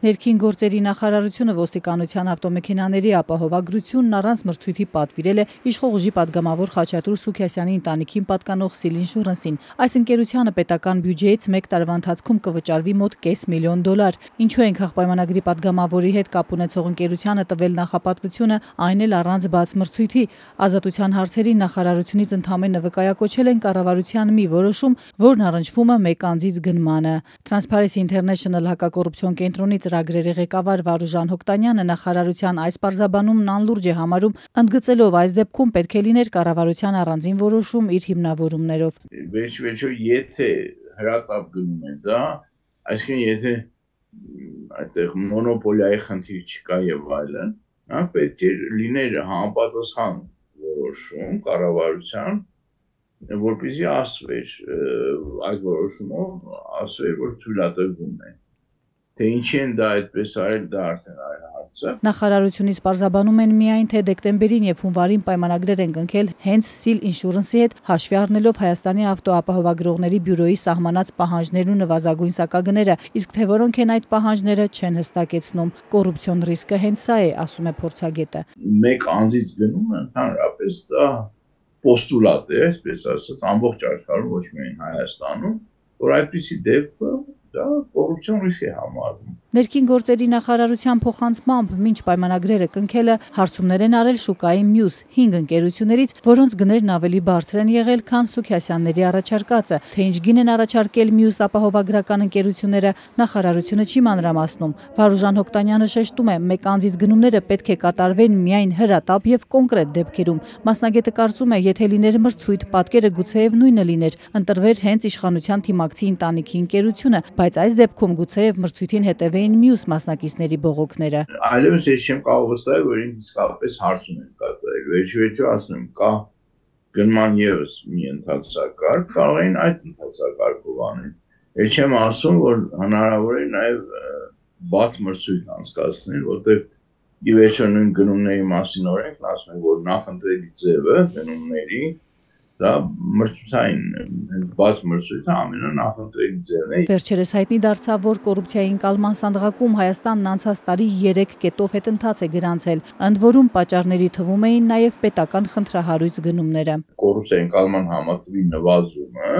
Ներքին գործերի նախարարությունը ոստիկանության ավտոմեքենաների ապահովագրությունն առանց մրցույթի պատվիրել է իշխող ուժի պատգամավոր Խաչատուր Սուքիասյանի ընտանիքին պատկանող Սիլ Ինշուրանսին։ Այս ընկերությանը պետական բյուջեից 1 տարվա ընթացքում կվճարվի մոտ $500,000։ Ինչու են պայմանագրի պատգամավորի հետ կապ ունեցող ընկերությանը տվել նախապատվությունը, այն էլ առանց բաց մրցույթի։ Ազատության հարցերի նախարարությունից ընդամենը վկայակոչել են կառավարության մի որոշում, որն առնչվում է մեկ անձից գնմանը։ Transparency International հակակոռուպցիոն կենտրոնի ծրագրերի ղեկավար Հոկտանյանը նախարարության այս պարզաբանումն անլուրջ է համարում, ընդգծելով այս դեպքում պետք է լիներ կառավարության առանձին որոշում իր հիմնավորումներով։ Վերջ-վերջո եթե հրատապ գնում է դա, այսինքն եթե այդտեղ մոնոպոլիայի խնդիր չկա եւ այլն, պետք է լիներ համապատասխան որոշում կառավարության, որպեսզի ասվեր այդ որոշումով ասվեր, որ թույլատրվում է։ Թե ինչի են դա այդպես արել, դա արդեն այլ հարց է։ Նախարարությունից պարզաբանում են միայն, թե դեկտեմբերին եւ հունվարին պայմանագրեր են կնքել հենց Սիլ Ինշուրանսի հետ, հաշվի առնելով Հայաստանի ավտոապահովագրողների բյուրոյի սահմանած պահանջներն ու նվազագույն սակագները, իսկ թե որոնք են այդ պահանջները, չեն հստակեցնում։ Կոռուպցիոն ռիսկը հենց սա է, ասում է փորձագետը։ Մեկ անձից գնումը ընդհանրապես դա պոստուլատ է, այսպես ասած, ամբողջ աշխարհում, ոչ միայն Հայաստանում, որ այդպիսի դեպքը դա կոռուպցիոն ռիսկ է համարվում։ Ներքին գործերի նախարարության փոխանցմամբ մինչ պայմանագրերը կնքելը հարցումներ են արել շուկայի մյուս 5 ընկերություններից, որոնց գներն ավելի բարձր են եղել, քան Սուքիասյանների առաջարկածը։ Թե ինչ գին են առաջարկել մյուս ապահովագրական ընկերությունները, նախարարությունը չի մանրամասնում։ Հոկտանյանը շեշտում է, մեկ անձից գնումները պետք է կատարվեն միայն հրատապ եւ կոնկրետ դեպքերում։ Մասնագետը կարծում է, եթե լիներ մրցույթ, պատկերը գուցեև նույնը լիներ, ընտրվեր հենց իշխանության թիմակցի ընտանիքի ընկերությունը, բայց այս դեպքում գուցեև մրցույթին հետևեին մյուս մասնակիցների բողոքները։ Այլևս ես չեմ կարող վստահել, որ իսկապես հարցում են կատարել։ Վերջ-վերջո ասում եմ, կա գնման եւս մի ընթացակարգ, կարող են այդ ընթացակարգով անել։ Ես չեմ ասում, որ հնարավոր է նաեւ բաց մրցույթ անցկացնել, որտեղ ի վերջո նույն գնումների մասին օրենքն ասում է, որ նախընտրելի ձևը գնումների դա մրցութային բաց մրցույթը ամենանախընտրելի ձևն է։ Վերջերս հայտնի դարձավ, որ կոռուպցիայի ընկալման սանդղակում Հայաստանն անցած տարի 3 կետով հետընթաց է գրանցել, ընդ որում պատճառների թվում էին նաև պետական խնդրահարույց գնումները։ Կոռուպցիայի ընկալման համակարգի նվազումը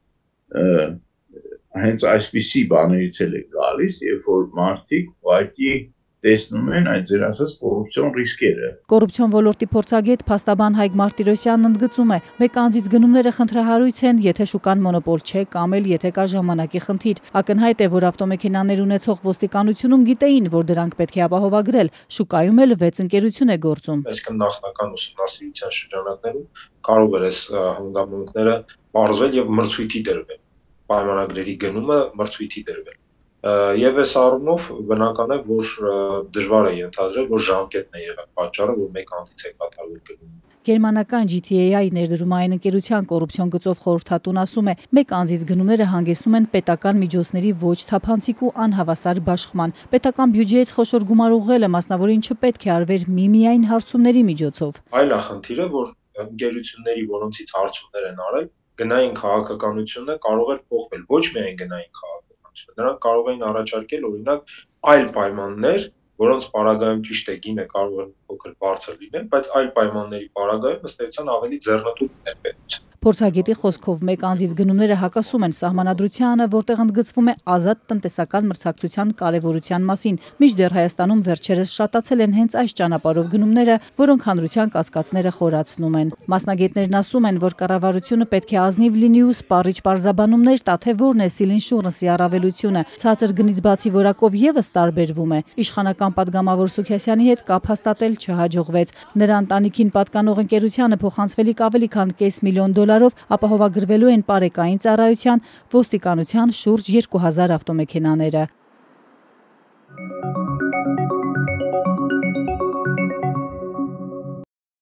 հենց այսպիսի բաներից էլ է գալիս, երբ որ մարդիկ ուղղակի տեսնում են այդ ձեր ասած կոռուպցիոն ռիսկերը։ Կոռուպցիոն ոլորտի փորձագետ փաստաբան Հայկ Մարտիրոսյանն ընդգծում է, մեկ անձից գնումները խնդրահարույց են, եթե շուկան մոնոպոլ չէ կամ էլ եթե կա ժամանակի խնդիր։ Ակնհայտ է, որ ավտոմեքենաներ ունեցող ոստիկանությունում գիտեին, որ դրանք պետք է ապահովագրել, շուկայում էլ 6 ընկերություն է գործում։ Այսինքն նախնական ուսումնասիրության շրջանակներում կարող էր այս հանգամանքները բարձվել եւ մրցույթի դրվել։ Պայմանագրերի գնումը մրցույթի դրվել։ Եվ այս առումով բնական է, որ դժվար է ենթադրել, որ ժամկետն է եղել պատճառը, որ մեկ անձից է կատարվել գնումը։ Գերմանական GTA-ի ներդրումային ընկերության կոռուպցիոն գծով խորհրդատուն ասում է, մեկ անձից գնումները հանգեցնում են պետական միջոցների ոչ թափանցիկ ու անհավասար բաշխման։ Պետական բյուջեից խոշոր գումար ուղղելը մասնավորին չպետք է արվեր միմիայն հարցումների միջոցով։ Այլախնդիրը, որ ընկերությունների, որոնցից հարցումներ են արել, գնային քաղաքականությունը կարող էր փոխվել, ոչ միայն գնային քաղաքականությունը, նրանք կարող էին առաջարկել օրինակ այլ պայմաններ, որոնց պարագայում ճիշտ է գինը կարող է փոքր բարձր լինել, բայց այլ պայմանների պարագայում ըստ էության ավելի ձեռնտու լինել պետք։ Փորձագետի խոսքով մեկ անձից գնումները հակասում են սահմանադրությանը, որտեղ ընդգծվում է ազատ տնտեսական մրցակցության կարևորության մասին։ Մինչդեռ Հայաստանում վերջերս շատացել են հենց այս ճանապարհով գնումները, որոնք հանրության կասկածները խորացնում են։ Մասնագետներն ասում են, որ կառավարությունը պետք է ազնիվ լինի ու սպառիչ պարզաբանումներ տա, թե որն է Սիլ Ինշուրանսի առավելությունը։ Ցածր գնից բացի որակով եւս տարբերվում է։ Իշխանական պատգամավոր Սուքիասյանի հետ կապ հաստատել չհաջողվեց։ Նրա ընտանիքին պատկանող ընկերությանը փոխանցվելիք ավելի քան $500,000 ապահովագրվելու են պարեկային ծառայության, ոստիկանության շուրջ 2000 ավտոմեքենաները։